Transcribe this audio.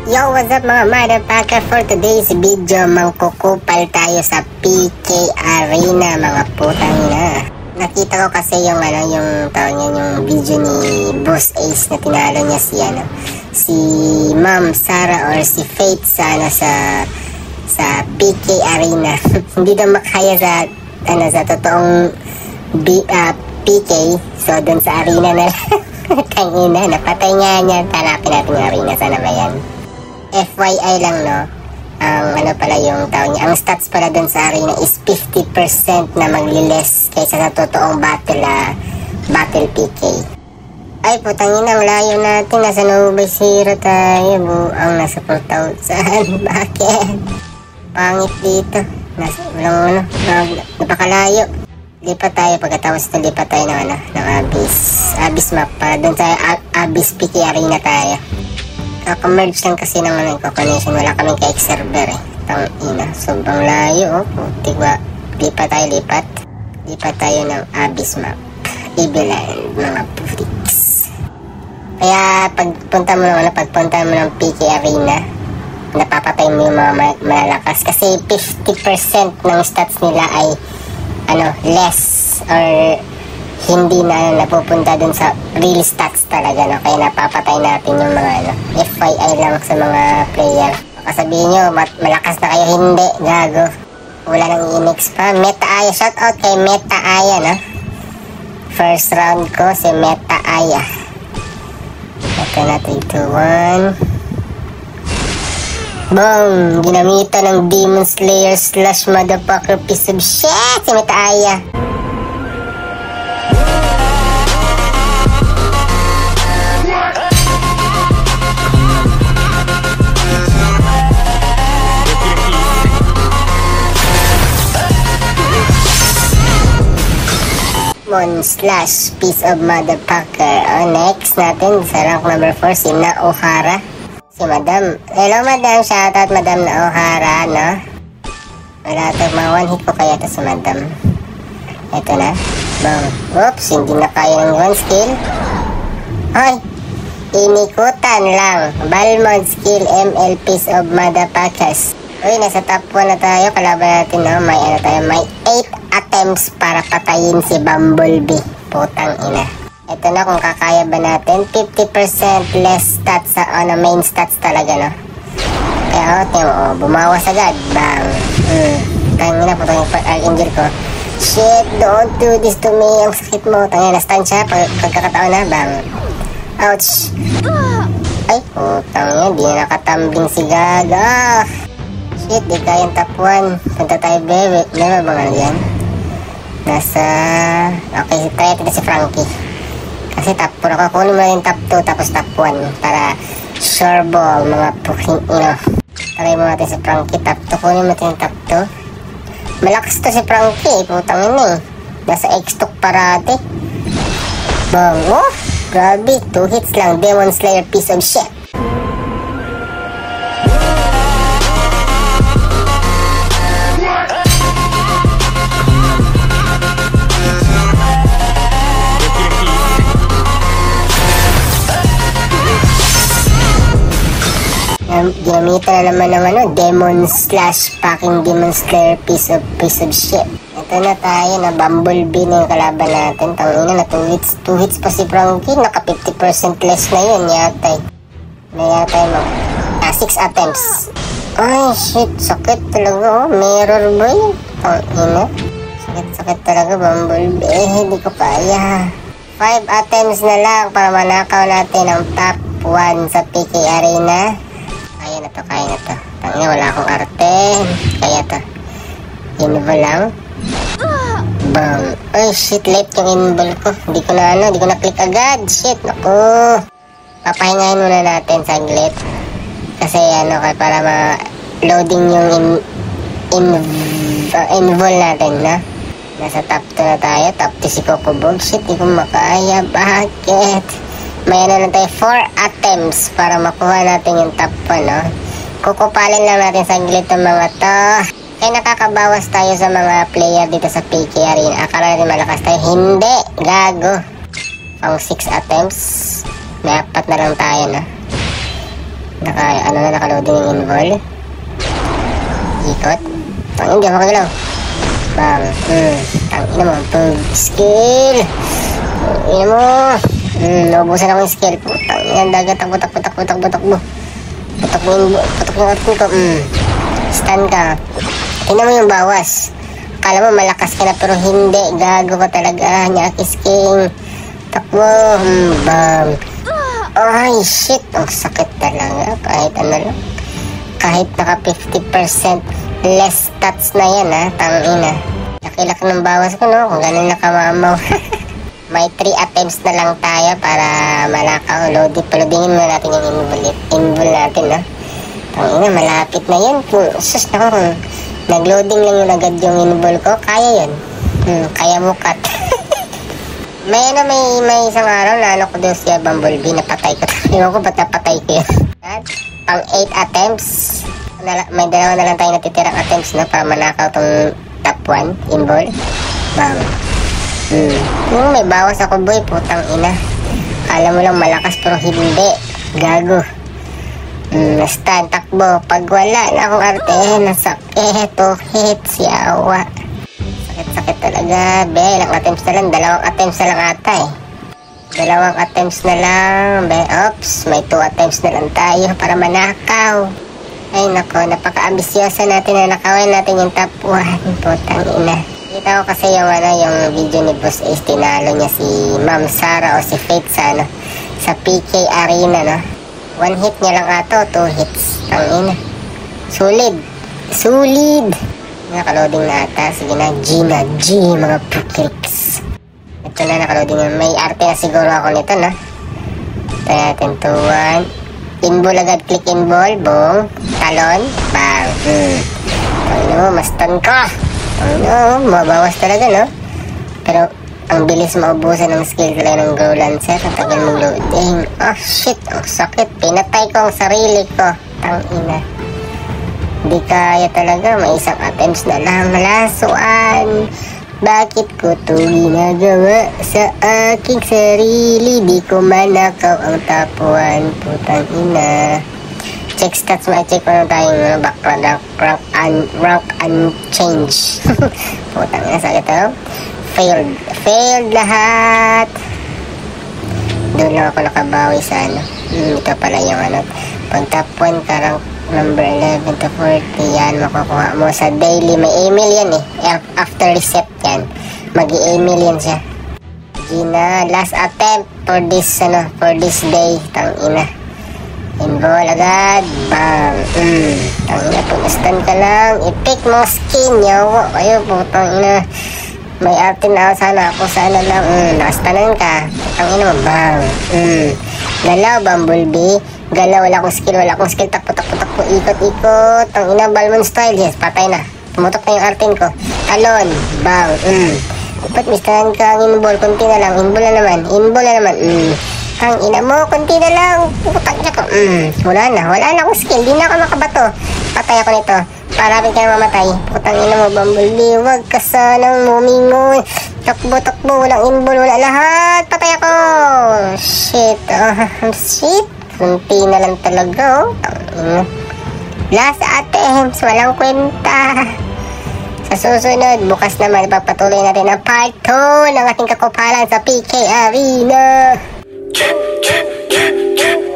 Yo, what's up mga motherfucker? For today's video, mangkukupal tayo sa PK Arena mga putang ina. Nakita ko kasi yung yung video ni Boss Ace na tinalo niya si Ma'am Sarah or si Faith sa PK Arena. Hindi daw makaya sa totoong PK, so dun sa arena na tangina, napatay nga niya. Tanapin natin yung arena, sana ba yan? FYI lang, no, ang ang stats pala dun sa arena is 50% na magliles kaysa sa totoong battle PK. Ay putang ina, ang layo natin, nasa Nobel Zero tayo, buang nasa 4,000. Bakit? Pangit dito, napakalayo. Lipat tayo, pagkatapos ito lipat tayo ng Abyss map para dun sa Abyss PK Arena tayo. Kaka-merge lang kasi ng connection, wala kaming ka-X server eh. Tangina, sobrang layo, putik ba? Lipat tayo ng Abyss map, Eviland, mga putiks. Kaya pagpunta mo ng PK Arena, napapatay mo yung mga malalakas kasi 50% ng stats nila ay less or hindi na napupunta dun sa real stats talaga, no? Kaya napapatay natin yung mga FYI lang sa mga player. Baka sabihin nyo, malakas na kayo, hindi, gago. Wala nang i-mix pa. Meta Aya, shoutout kay Meta Aya, no? First round ko si Meta Aya. Ito na, 3, 2, 1. Boom! Ginamitan ng Demon Slayer / motherfucker piece of shit si Meta Aya. / piece of motherfucker. Next natin sa rank number 4 si Naohara, si Madam. Hello Madam, shoutout Madam Naohara, no? Wala ito, mga one hit ko kaya ito si Madam. Ito na, bang. Oops, hindi na kaya ng one skill. Hoy, inikutan lang. Balmond skill ML piece of motherfuckers. Uy, nasa top 1 na tayo. Kalaban natin, no? May 8 attempts para patayin si Bumblebee. Putang ina. Ito na kung kakaya ba natin. 50% less stats sa main stats talaga, no? Kaya bumawas agad. Bang. Tangina, putang yung Archangel ko. Shit, don't do this to me. Ang sakit mo. Tangina, na-stun siya. Pagkakataon na. Bang. Ouch. Ay, putang yun. Di na nakatambling si Gaga. Shit, di kayang top 1. Punta tayo, bebe. Meron ba nga yan? Okay, try natin si Frankie. Kasi top 4 ako. Kunin mo na yung top 2 tapos top 1. Para sure ball, mga puking ino. Try mo natin si Frankie, top 2. Kunin mo natin yung top 2. Malakas to si Frankie, putang ina eh. Nasa X-Tok parate. Bang, oh! Grabe, 2 hits lang. Demon Slayer piece of shit. Ginamitan na naman ng Demon / fucking Demon Slayer piece of shit. Ito na tayo, na Bumblebee na yung kalaban natin. Tangina na 2 hits pa si Frankie. Naka 50% less na yun yata eh. Yata yung 6 attempts. Ay shit, sakit talaga, oh. Mirror ba yun? Tangina, sakit talaga Bumblebee. Hindi ko kaya. 5 attempts na lang para manakaw natin ang top 1 sa PK Arena. Kaya na to. Tangina, wala akong arte. Kaya to. Invol lang. Bang. Ay, shit, late yung invol ko. Hindi ko na click agad. Shit, naku. Papahingahin muna natin saglit. Kasi para ma-loading yung invol natin, na. Nasa top 2 na tayo. Top 2 si Kokobog. Shit, di ko makaya. Bakit? May na tayo 4 attempts para makuha natin yung top 1, no? Kukupalin lang natin saglit ang mga to. Kaya nakakabawas tayo sa mga player dito sa PK Arena. Akala natin malakas tayo. Hindi, gago. Pang 6 attempts. May 4 na lang tayo, no? Naka-loading yung invol. Ikot. Tangin, di ako kagalaw. Bang. Tangin mo. Skill. Tangin mo. Naubusan ako yung skill. Tangin, dagat. Takbo. Putok yung orton ko. Stun ka. Tingnan mo yung bawas. Akala mo malakas ka na pero hindi. Gago ka talaga. Nyakis king. Takbo. Bang. Ay, shit. Ang sakit talaga. Kahit ano lang. Kahit naka 50% less stats na yan, ha. Tangina. Nakilak ng bawas ko, no? Kung ganun nakamamaw. May 3 attempts na lang tayo para malakaw. Paludingin mo natin yung invol natin, no? Tangina, malapit na yun. Sus, naku. Kung nag-loading lang yung agad yung invol ko, kaya yun. Kaya mo cut. May isang araw na ko doon siya Bumblebee, napatay ko. Ewan ko ba't napatay ko yun. At pang 8 attempts. May 2 na lang tayo natitirang attempts na para manakaw tong top 1 invol. Bang. May bawas ako, boy. Putang ina. Kala mo lang malakas pero hindi. Gago. Stun, takbo. Pag wala na akong arte, nasakit. Hit si awa. Sakit talaga. Be, ilang attempts na lang. 2 attempts na lang ata eh. 2 attempts na lang. Be, oops. May 2 attempts na lang tayo para manakaw. Ay nako, napaka-ambisyosa natin na nakawin natin yung top 1. Putang ina. Kita ko kasi yung video ni Boss Ace. Tinalo niya si Ma'am Sarah o si Faith sa PK Arena, no? 1 hit niya lang ato, 2 hits. Tangina. Solid. Nakaloading na ata. Sige na, G mga pukriks. Ito na, nakaloading na. May arte na siguro ako nito, no? Ito natin, 2-1. Invol agad, click invol. Boom. Talon. Bang. Ano, mastan ka. Ano, mabawas talaga, no? Pero, ang bilis maubusan ng skill talaga ng Grow Lancer. Ang tagal mong loading. Oh, shit. Ang sakit. Pinatay ko ang sarili ko. Tangina. Di kaya talaga. May isang attempts na lang. Malasuan. Bakit ko ito ginagawa sa aking sarili? Di ko manakaw ang top 1. Putang ina. Check stats mo. Check mo na tayong background rank unchange. Putang ina. Sakit ito. Failed lahat. Doon lang ako nakabawi sa ito pala yung pag top 1 ka rank number 11 to 40, yan makukuha mo sa daily. May email yan eh. After reset yan, mag-i-email yan siya. Gina, last attempt for this day. Tangina. Invol agad. Bang. Tangina, pag-stun ka lang. I-pick mo skin. Yawa kayo, putangina. May arte na sana ako. Sana lang. Nakastanan ka. Tangina mo. Bang. Galaw, Bumblebee. Galaw, wala akong skill. Takpo. Ikot. Ang ina, Balmond style. Yes, patay na. Tumutok na yung artin ko. Talon. Bang. Dapat mistahan ka ang invol. Kunti na lang. Invol na naman. Ang ina mo, kunti na lang. Putang niya ko. Wala na akong skill. Di na ako makabato. Patay ako nito. Parapin ka na mamatay. Putang ina mo, Bumblebee. Huwag ka sanang mumingon. Takbo. Walang invol. Wala lahat. Patay ako. Shit. Shit. Kunti na lang talaga, Last attempts, walang kwenta. Sa susunod, bukas naman, ipapatuloy natin ang part 2 ng ating kakupalan sa PK Arena.